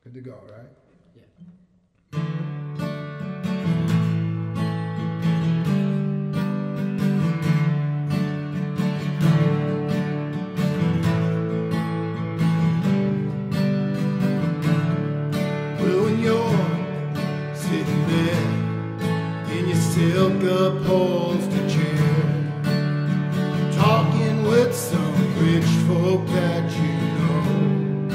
Good to go, right? Yeah. Well, when you're sitting there in your silk upholstered chair, talking with some rich folk that you know.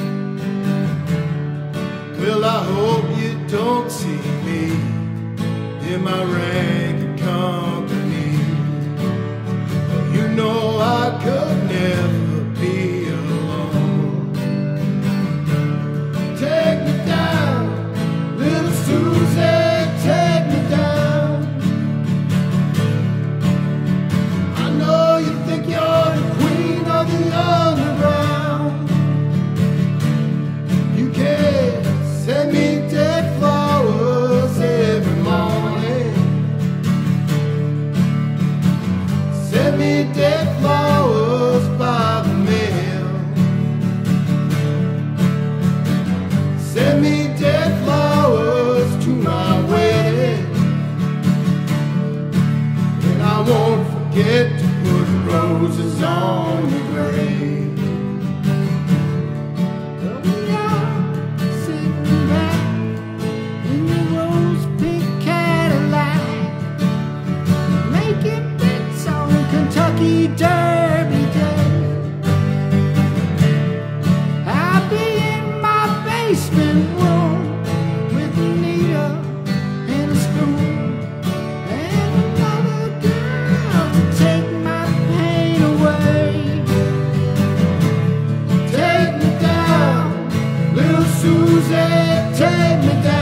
Well, I hope you don't see me in my rank and company. You know I could never be alone. Take me down, little Susie, take me down. I know you think you're the queen of the underground. You can send me dead flowers every morning. Send me dead flowers by the mail. Send me dead flowers to my wedding. And I won't forget to put roses on your grave. Sitting back in the rose-pink Cadillac, making bets on Kentucky Derby Day. I'll be in my basement room with Anita and a spoon and another girl to take my pain away. Take me down, little Susie, take me down.